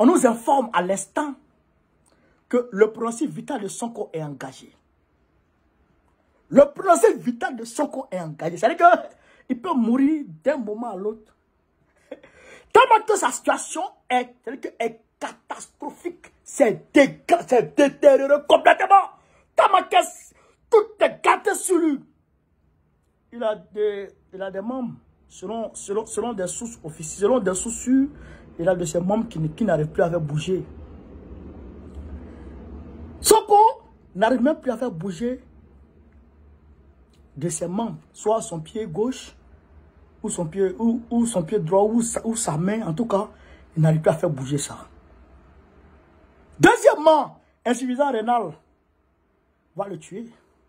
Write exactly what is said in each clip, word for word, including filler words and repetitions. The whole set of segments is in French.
On nous informe à l'instant que le pronostic vital de Sonko est engagé. Le pronostic vital de Sonko est engagé. C'est-à-dire qu'il peut mourir d'un moment à l'autre. Tellement que sa situation est, est catastrophique. C'est détérioré complètement. Tellement que tout est gâté sur lui. Il a des, il a des membres, selon, selon, selon des sources officielles, selon des sources sûres, il a de ses membres qui, qui n'arrivent plus à faire bouger. Sonko n'arrive même plus à faire bouger de ses membres, soit son pied gauche, ou son pied, ou, ou son pied droit, ou sa, ou sa main, en tout cas, il n'arrive plus à faire bouger ça. Deuxièmement, insuffisance rénale va le tuer.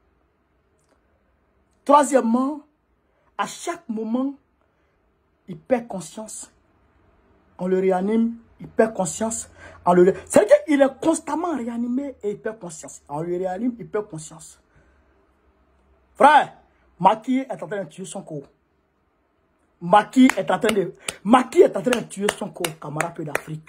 Troisièmement, à chaque moment, il perd conscience. On le réanime, il perd conscience. C'est-à-dire qu'il est constamment réanimé et il perd conscience. On le réanime, il perd conscience. Frère, Macky est en train de tuer Sonko. Macky est en train de, Macky est en train de tuer Sonko, camarade d'Afrique.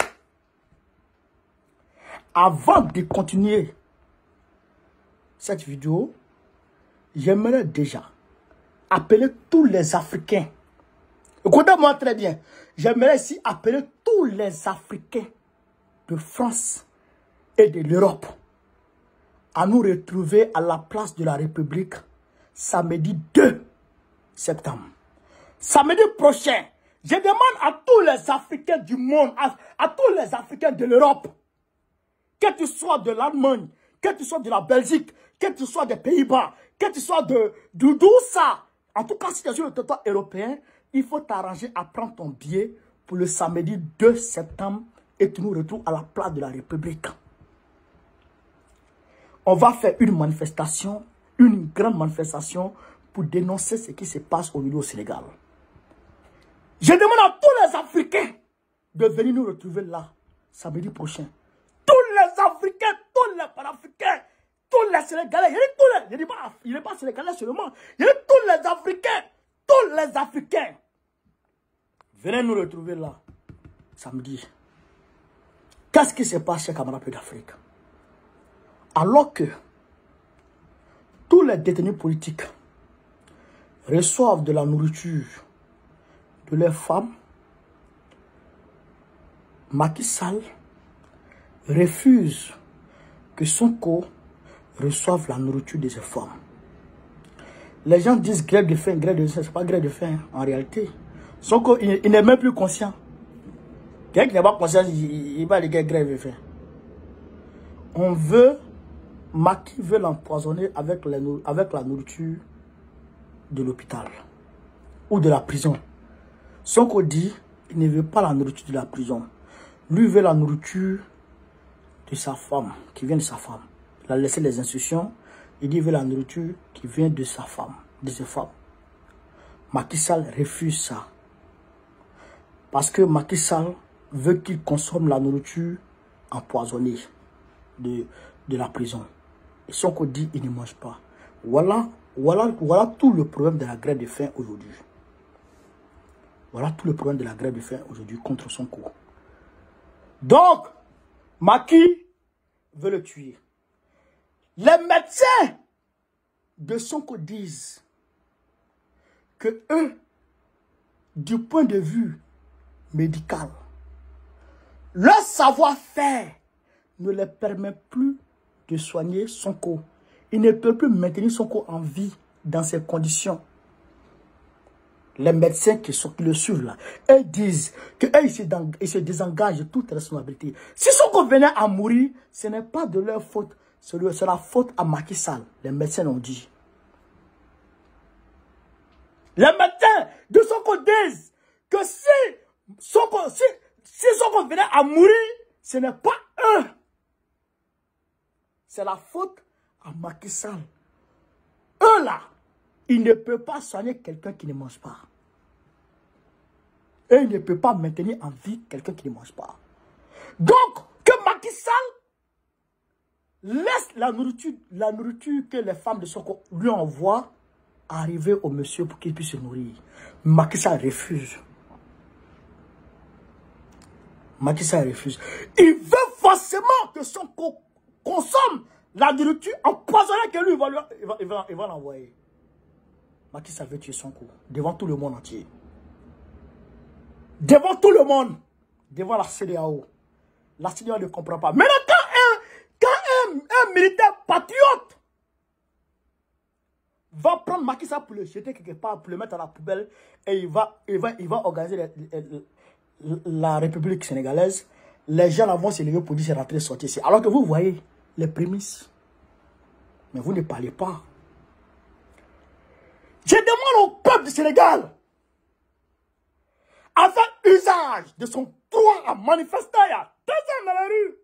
Avant de continuer cette vidéo, j'aimerais déjà appeler tous les Africains. Écoutez-moi très bien. J'aimerais ici appeler tous les Africains de France et de l'Europe à nous retrouver à la place de la République samedi deux septembre. Samedi prochain, je demande à tous les Africains du monde, à, à tous les Africains de l'Europe, que tu sois de l'Allemagne, que tu sois de la Belgique, que tu sois des Pays-Bas, que tu sois de d'où ça. En tout cas, si tu es sur le territoire européen, il faut t'arranger à prendre ton billet pour le samedi deux septembre et tu nous retrouves à la place de la République. On va faire une manifestation, une grande manifestation pour dénoncer ce qui se passe au niveau au Sénégal. Je demande à tous les Africains de venir nous retrouver là, samedi prochain. Tous les Africains, tous les Panafricains, tous les Sénégalais, il y a tous les, je dis pas, il n'est pas Sénégalais seulement, il y a tous les Africains, tous les Africains. Venez nous retrouver là, samedi. Qu'est-ce qui se passe chez camarades d'Afrique? Alors que tous les détenus politiques reçoivent de la nourriture de leurs femmes, Macky Sall refuse que Sonko reçoive la nourriture de ses femmes. Les gens disent grève de faim, grève de faim, c'est pas grève de faim en réalité. Sonko, il, il n'est même plus conscient. Quelqu'un qui n'est pas conscient, il, il va aller grève de faim. On veut, Macky veut l'empoisonner avec, avec la nourriture de l'hôpital ou de la prison. Sonko dit, il ne veut pas la nourriture de la prison. Lui veut la nourriture de sa femme, qui vient de sa femme. Il a laissé les instructions. Il dit qu'il veut la nourriture qui vient de sa femme, de ses femmes. Macky Sall refuse ça. Parce que Macky Sall veut qu'il consomme la nourriture empoisonnée de, de la prison. Et Sonko dit qu'il ne mange pas. Voilà, voilà, voilà tout le problème de la grève de faim aujourd'hui. Voilà tout le problème de la grève de faim aujourd'hui contre Sonko. Donc, Macky veut le tuer. Les médecins de Sonko disent que eux, du point de vue médical, leur savoir-faire ne les permet plus de soigner Sonko. Il ne peut plus maintenir Sonko en vie dans ces conditions. Les médecins qui, sont, qui le suivent là, eux disent qu'eux, ils se, ils se désengagent de toute responsabilité. Si Sonko venait à mourir, ce n'est pas de leur faute, c'est la faute à Macky Sall. Les médecins l'ont dit. Les médecins de Sonko disent que si Sonko, si, si Sonko venait à mourir, ce n'est pas eux. C'est la faute à Macky Sall. Eux là, il ne peut pas soigner quelqu'un qui ne mange pas. Et il ne peut pas maintenir en vie quelqu'un qui ne mange pas. Donc, que Macky Sall laisse la nourriture, la nourriture que les femmes de Sonko lui envoient arriver au monsieur pour qu'il puisse se nourrir. Macky Sall refuse. Macky Sall refuse. Il veut forcément que Sonko consomme la nourriture empoisonnée que lui, il va l'envoyer. Il va, il va, il va l'envoyer. Macky Sall veut tuer Sonko devant tout le monde entier. Devant tout le monde. Devant la C D A O. La C D A O ne comprend pas. Maintenant, quand un, quand un, un militaire patriote va prendre Macky Sall pour le jeter quelque part, pour le mettre à la poubelle, et il va, il va, il va organiser les, les, les, la République sénégalaise, les gens là vont se lever pour dire c'est rentré, sortir ici. Alors que vous voyez les prémices. Mais vous ne parlez pas. Je demande au peuple du Sénégal à faire usage de son droit à manifester il y a deux ans dans la rue.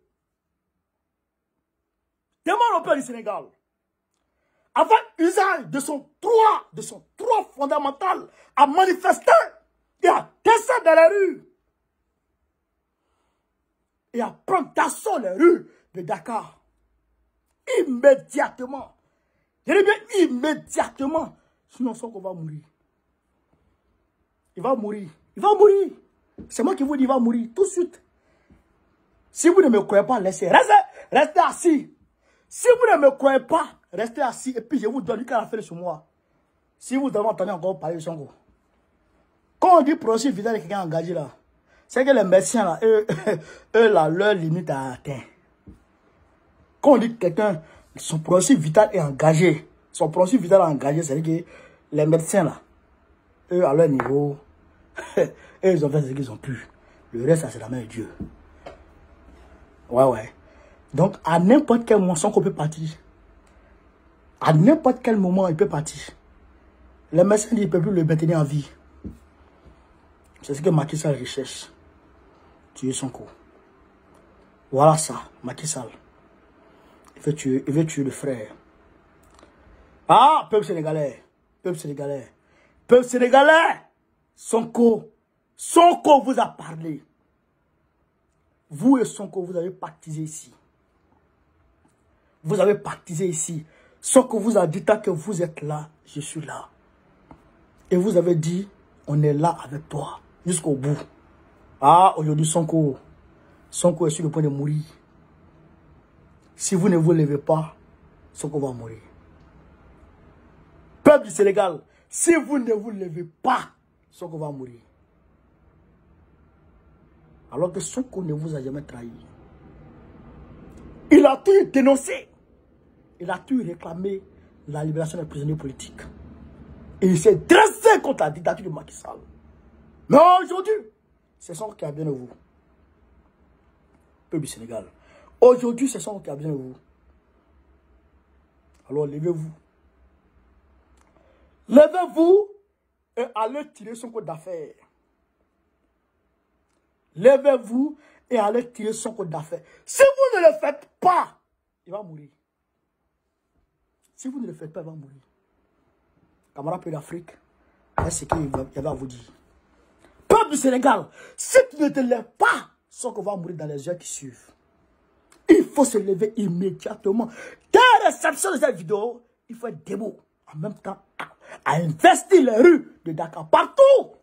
Demande au peuple du Sénégal à faire usage de son droit, de son droit fondamental à manifester et à descendre dans la rue et à prendre d'assaut les rues de Dakar. Immédiatement. Je dis bien immédiatement. Sinon, Sonko va mourir. Il va mourir. Il va mourir. C'est moi qui vous dis, il va mourir tout de suite. Si vous ne me croyez pas, laissez. Restez, restez assis. Si vous ne me croyez pas, restez assis. Et puis je vous donne qu'à la fin sur moi. Si vous avez entendu encore parler de Sonko. Quand on dit procès vital de quelqu'un engagé là, c'est que les médecins là, eux, eux là, leur limite a atteint. Quand on dit que quelqu'un, son procès vital est engagé, son procès vital est engagé, c'est-à-dire que les médecins là, eux à leur niveau, eux ils ont fait ce qu'ils ont pu. Le reste, c'est la main de Dieu. Ouais, ouais. Donc, à n'importe quel moment, Sonko peut partir. À n'importe quel moment, il peut partir. Les médecins disent qu'ils ne peuvent plus le maintenir en vie. C'est ce que Macky Sall recherche. Tuer Sonko. Voilà ça, Macky Sall. Il veut tuer, il veut tuer le frère. Ah, peuple sénégalais. Peuple sénégalais. Peuple sénégalais. Sonko. Sonko vous a parlé. Vous et Sonko, vous avez pactisé ici. Vous avez pactisé ici. Sonko vous a dit, tant que vous êtes là, je suis là. Et vous avez dit, on est là avec toi. Jusqu'au bout. Ah, aujourd'hui, Sonko. Sonko est sur le point de mourir. Si vous ne vous levez pas, Sonko va mourir. Peuple du Sénégal, si vous ne vous levez pas, Sonko va mourir. Alors que Sonko ne vous a jamais trahi. Il a tout dénoncé. Il a tout réclamé la libération des prisonniers politiques. Et il s'est dressé contre la dictature de Macky Sall. Mais aujourd'hui, c'est Sonko qui a bien de vous. Peuple du Sénégal. Aujourd'hui, c'est Sonko qui a bien de vous. Alors, levez-vous. Levez-vous et allez tirer Sonko d'affaires. Levez-vous et allez tirer Sonko d'affaires. Si vous ne le faites pas, il va mourir. Si vous ne le faites pas, il va mourir. Camarade Pays d'Afrique, c'est ce qu'il y avait à vous dire. Peuple du Sénégal, si tu ne te lèves pas, Sonko va mourir dans les heures qui suivent. Il faut se lever immédiatement. Dès la réception de cette vidéo, il faut être debout. En même temps, à, à investir les rues de Dakar partout.